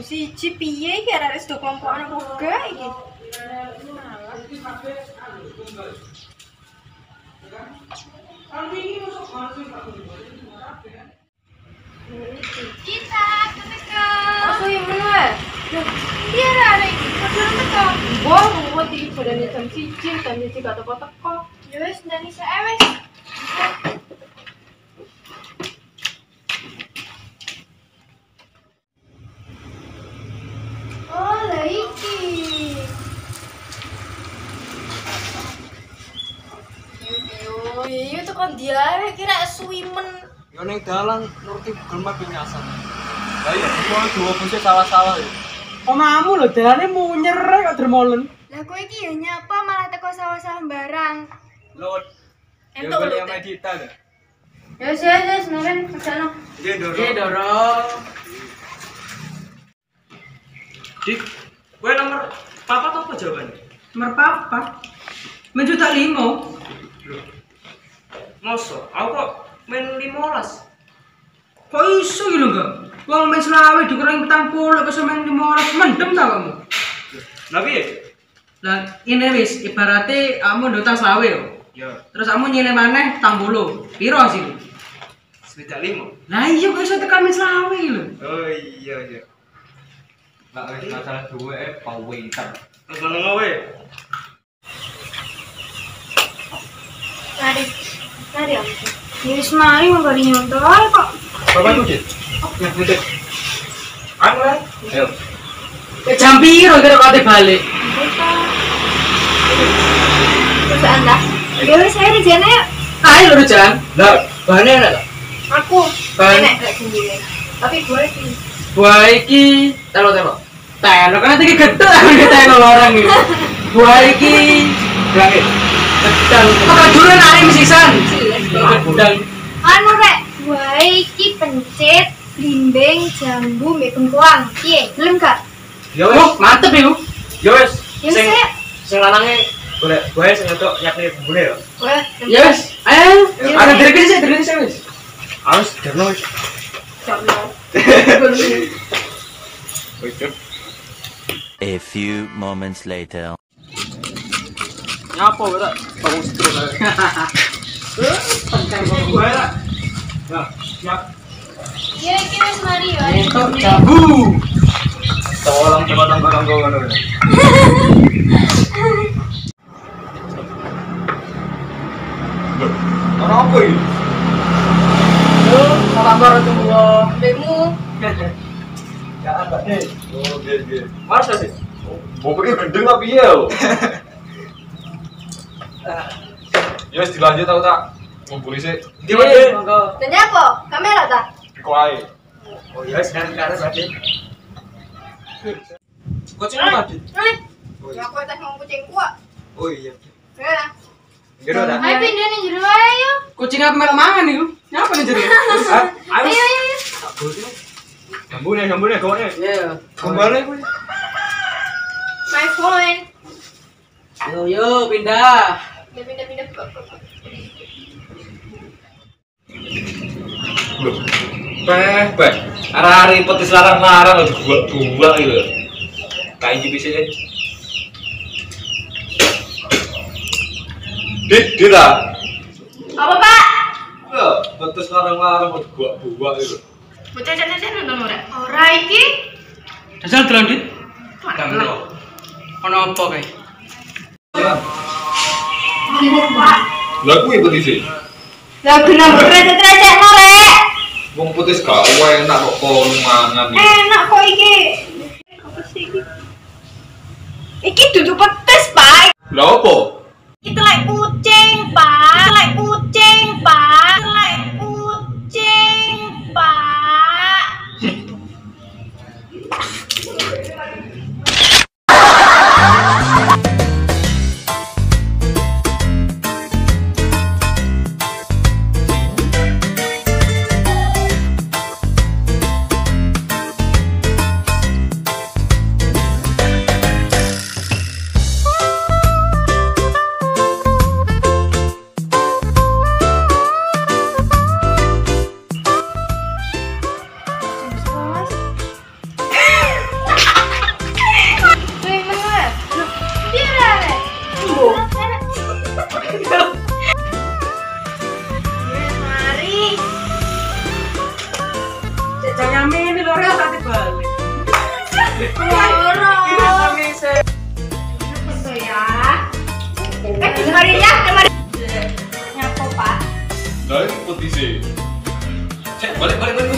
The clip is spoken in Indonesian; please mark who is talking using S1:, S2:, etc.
S1: siji piye iki arek wis do kelompokan apa iki. Kita teka. Aku yang mana? Iya arek iki kudu teka. Wah, mau iki padane jam 1, jam 1 gak teko-teko. Ya wis ndani sae wis. Oh, lah iki. Yo, iya tuh kan dia kira swimen.
S2: Yo ning dalan nuruti Google Map nyasar. Lah iya dua bus salah-salah ya.
S3: Omamu lho dalane munyer kok dermolen.
S1: Lah kowe iki ya nyapa malah teko sawah-sawah barang.
S2: Lot. Ya
S1: Entuk
S2: beli
S1: lho.
S2: sama Dita dah.
S1: Ya wis meren kesana.
S2: Iya Doro.
S3: Oke, dorong.
S2: Dik, kowe nomor papa apa jawabannya?
S3: Nomor papa. Menjuta 5.
S2: Loh. Mosok, aku kok main 15.
S3: Kok iso iki lho, Kak? Wong main selawe dikurangi 40 kok main 15 mendem ta kamu?
S2: Lah piye?
S3: Lah ini wis ibarate kamu ndutang selawe yo.
S2: Ya,
S3: Terus kamu nyilih maneh 80. Piro hasil?
S2: sekitar 5.
S3: Lah iya kok iso tekan main selawe iki lho.
S2: Oh iya iya.
S4: Lah masalah duwe pawaiter.
S2: Terus ngono kowe.
S1: Mari. Mari om. Wis mari wong gari nyontok ae kok.
S4: Bapak itu, Dit. Ya, Dit.
S2: Anu lah.
S4: Ayo.
S3: Jam piro kira kate balik?
S1: Terus anda. Ya wis ae rejane yuk.
S3: Ayo lho Jan.
S4: Lah, bahane enak ta?
S1: Aku
S3: Ban.
S1: enek lek sendiri. Tapi gue iki.
S3: Buah iki telo. Telo kan iki gedhe telo orang iki. Buah iki
S4: Berangkat.
S3: gedang. Kok dulu nari mesisan. Gedang.
S1: Anu rek, gue iki pencet blimbing jambu mbek bengkoang. Piye? Gelem gak?
S4: Ya wes.
S3: Oh, mantep iku.
S4: Ya wes.
S1: Ya wis
S4: Sing
S1: ae.
S4: sing lanange golek bae sing entuk yakni bune ya.
S1: Wah,
S3: Ya wis. Ayo.
S1: Ya,
S3: Ada
S1: wis.
S3: diri sih wis.
S4: Harus derno wis.
S5: A few moments later.
S2: Nyapa kowe tak? Bangun setrum ae. Kowe tak? Ya, siap.
S1: Iya iki wis mari ya.
S3: Entok jambu.
S4: Tolong jembatan barang kau ngono. Ora apa iki?
S3: Yo, salambar tuwa.
S1: Demu.
S4: Ya Mbak De. Oh, nggih.
S2: Masa sih?
S4: Mau pergi gendeng apa piye yo? Ya wis dilanjut aku tak ngumpuli sih.
S2: Ndi wae?
S3: Monggo.
S1: Dan apa? Kamera ta?
S4: Kok ae.
S2: Oh iya, sekarang berarti. Kucing apa, Dit?
S1: Ya aku tak mau kucing kuat.
S2: Oh iya.
S1: Ya.
S4: Ngira ta?
S1: Ayo pindah ning jero ae yo.
S3: Kucing apa melok mangan iku? Nyapa nih jero?
S2: Ayo.
S1: Ayo.
S4: Jambune gone.
S3: Iya.
S2: Kembali kowe.
S1: My phone.
S3: Yo pindah.
S1: Pindah.
S4: Loh. Beh. Arah-arah petis larang-larang lho buak-buak gitu. Kayak iki bisa ya. Dit ah.
S1: Apa, Pak?
S4: Ya, petis larang-larang lho buak-buak gitu.
S1: Bocah jajan nonton ora? Ora iki.
S3: Dasar delon dit.
S4: Kan.
S3: Ono apa kae?
S4: Lah kuwi petis e.
S1: Lah genah recet-recetno rek.
S4: Wong petis gak enak kok kon mangan iki.
S1: Enak kok iki. Apa sih iki? Iki dudu petis, Pak.
S4: Lah opo?
S1: Iki telek kucing, Pak. Telek kucing, Pak. Telek kucing, Pak.
S4: sih. Cek balik balik balik.